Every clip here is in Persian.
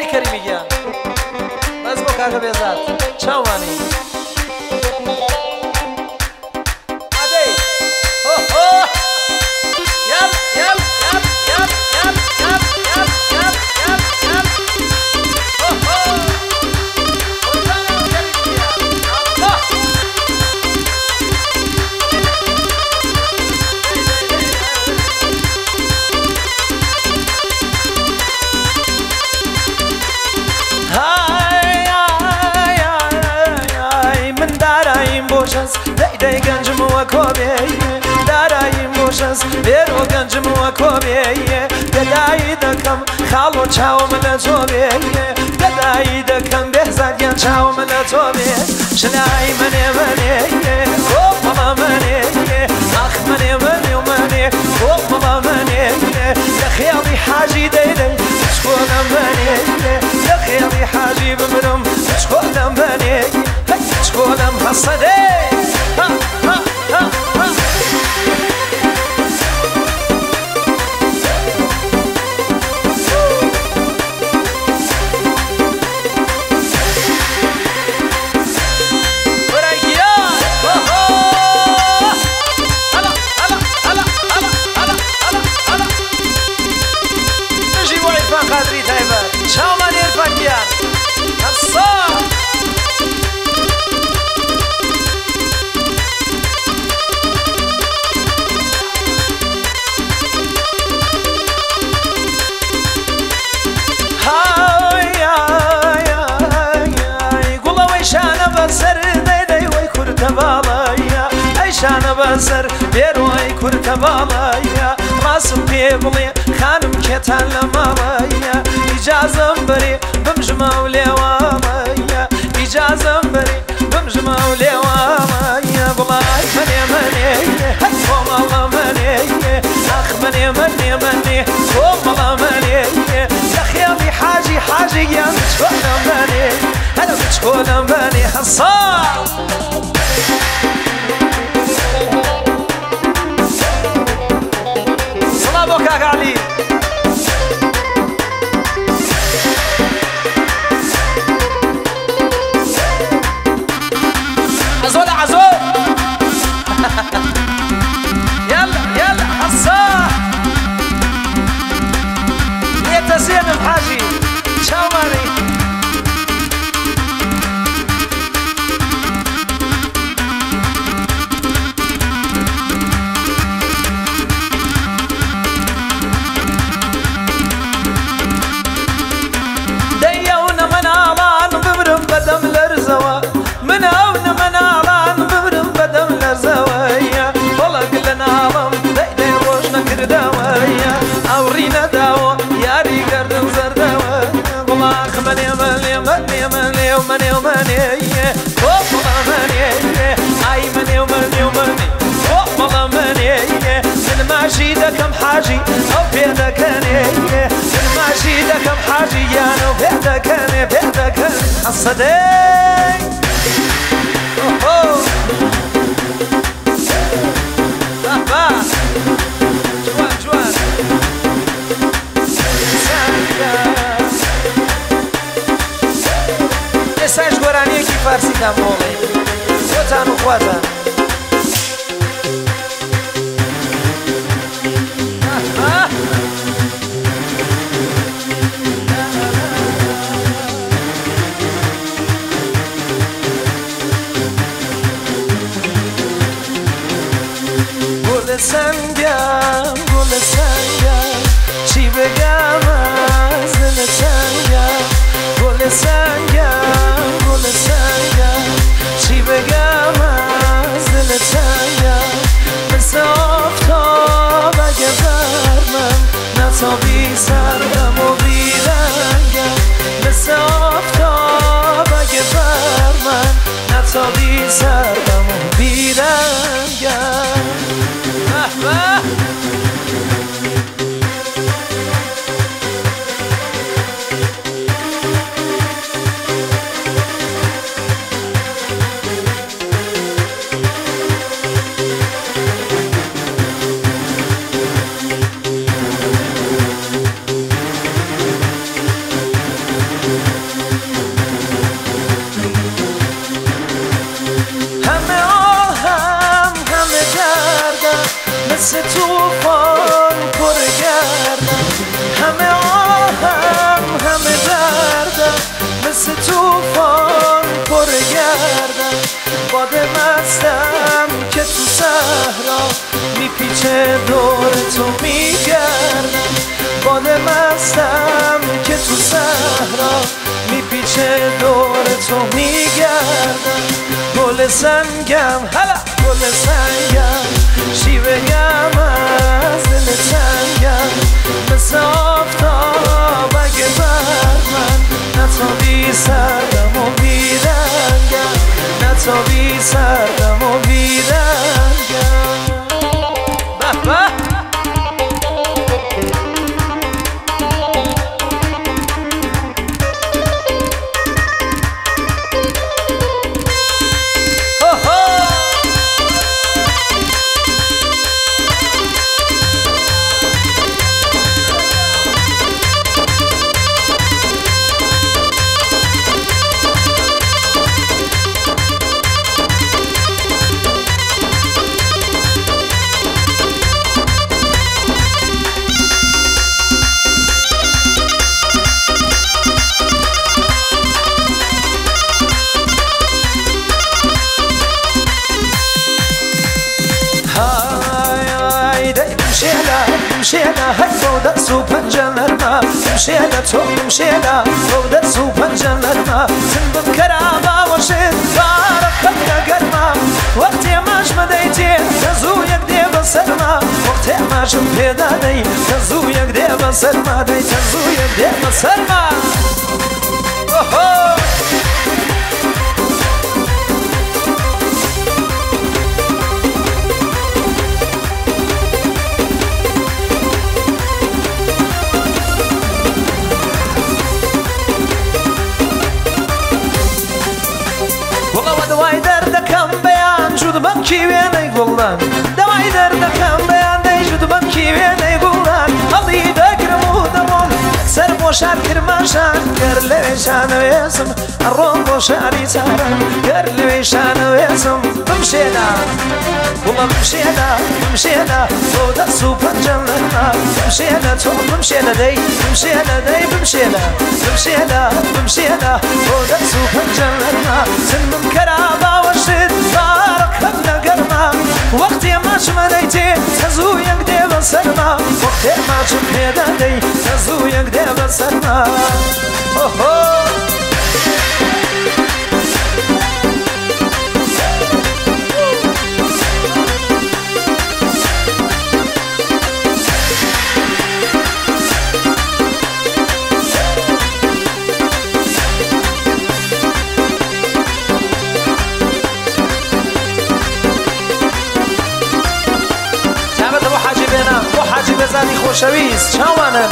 علی کریمی گیان بس با کاغ بیزاد چاوانی عادی هو هو یال یال یال یال یال یال یال یال یال یال هو هو قربان کریمی گیان الله دای گنجم و کوبیه دارای موشس بیرو گنجم و کوبیه گدایی دکم خالو چاو من توبیه گدایی دکم بهزادیان چاو من توبیه شنای منی منی کوپلا منی آخ منی منی منی کوپلا منی لخیالی حاجی دیدی شکونم منی لخیالی حاجی بمرم شکونم منی شکونم حسدی شانه بسر بیروی کرد بالایا راسم پیبلی خانم کتان لمالایا اجازم بری بمجمع لیوالایا اجازم بری بمجمع لیوالایا بلای منی منی کومالا منی اخ منی منی منی کومالا منی لخیالی حاجی حاجی یا بتشکونم منی هلا بتشکونم منی حصان علي عزول عزول يلا يلا حصاه يتسين بحاجي شاوري ماشي دكم حاجي أو بيدك أنا ماشي دكم حاجي أنا بيدك أنا بيدك أنا الصديق جوان جوان مساج قرآني كي فارسي تامولي وطن وخواتن سنگم گل سنگم چی بگم از دل تنگم گل سنگم گل سنگم چی بگم از دل تنگم مثل آفتاب اگه برمم نتابی سردم و بیرنگم مثل آفتاب اگه برمم نتابی سردم و بیرنگم میپیچه دور تو میگردم باد مستم که تو صحرا میپیچه دور تو میگردم گل سنگم هلا گل سنگم شیوه‌ام از دل تنگم مثل آفتاب اگه بر من نتابی سردم و بیرنگم نتابی سردم و بیرنگم به به مشينا هاي دەس و پەنجەنەرمە مشينا تۆ مشينا دەس و پەنجەنەرمە سندم کەراماوەشت بارەکەم لەگەرمە وەختێ ماش مەدەیتێ تەزوو یەک دێ بەسەرما وەختێ ماشم پێدادەی تەزوو یەک دێ بەسەرما دەی تەزوو یەک دێ بەسەرما بەم کیوێنەی گوڵان دەوای دەردەکەم بەیان دەیژوت بەم کیوێنەی گوڵان هەڵی دەگرم و دەڕۆم سەر بۆ شار کرماشان گەر لەوێ شانەوێزم ئەڕۆم بۆ شاری چارم گەر لەوێ شانەوێزم بمشێنا وڵە بمشێنا بمشێنا تۆ دەس و پەنجەنەرما بمشێنە تۆ بمشێنە دەی بمشێنە دەی بمشێنە بمشێنە بمشێنە تۆ دەس و پەنجەنەرما سنمم کەراماوەشت بارەکەم لەگەرما وەختێ ماچم ئەدەیتێ تەزوو یەک دێ بەسەرما وەختێ ماچم پێدادەی تەزوو یەک دێ بەسەرما بزنی خوشویست چاوانم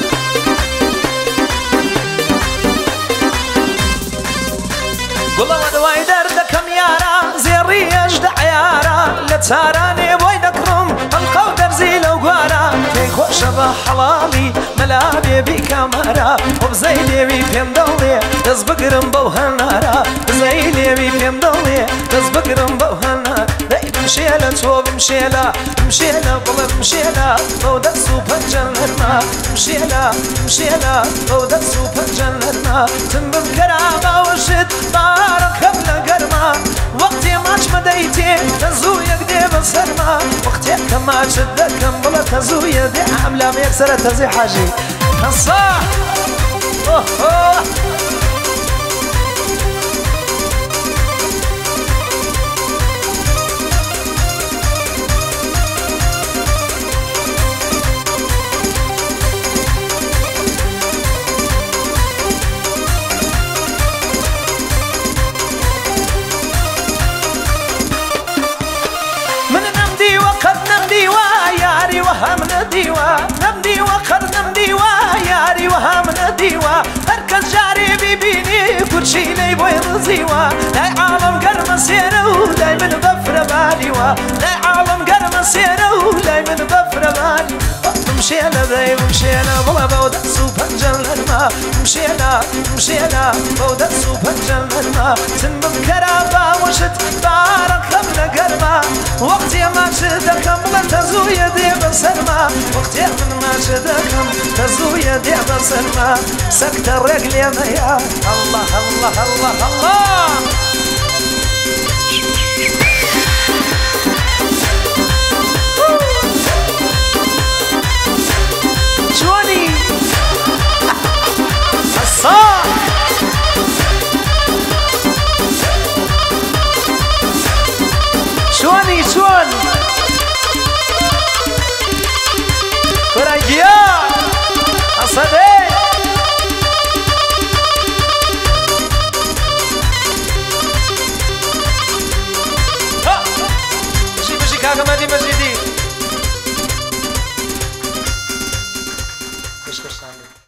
گوڵەوە دوای دەردەکەم یارە زێڕی ئەژدە عیارە لە چارانێ بۆی دەکڕم هەڵقە و دەرزی لەو گوارە پێی خۆشە بە حەڵاڵی مەلا بێبی کامەرە وبزەی لێوی پێم دەڵێ دەست بگرم بەو هەنارە بزەی لێوی پێم دەڵێ دەست بگرم بەو هەنارە بمشێلە تۆ بمشێلە بمشێلە بڵێ بمشێلە بەو دەست و پەنجەنەرما بمشێلە بمشێلە بەو دەست و پەنجەنەرما تنبم کەراماوەشت بارەکەم لەگەرما وەختێ ماچمە دەیتێ تەزوو یەک دێ بەسەرما وەختێ کە ماچت دەکەم بڵێ تەزوو یەک دێ ئەملام یەکسەرە تەزی حاجی هەسا وهم ندیوا نمدیوا خر نمدیوا یاری وهم ندیوا هر کس جاری ببینی کورچینی بوی رزیوا لای عالم گرم سیره و لای من بفر بالیوا لای عالم گرم سیره و لای من بفر بالی مشينا داي مشينا بلا بودا سوبر جنرما مشينا مشينا بودا سوبر جنرما سنم كرابا وشت بارك قبل قرما وقتي ما شدكم لا تزوي دي بسرما وقتي من ما شدكم تزوي دي بسرما سكت الرجل يا ميا الله الله الله الله جوانی